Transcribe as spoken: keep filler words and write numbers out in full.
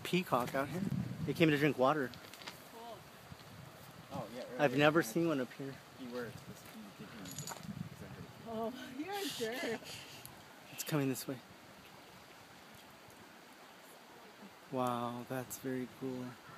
peacock out here. They came to drink water. Cool. Oh, yeah. I've never seen one up here. He wears this. Oh, you're a jerk. It's coming this way. Wow, that's very cool.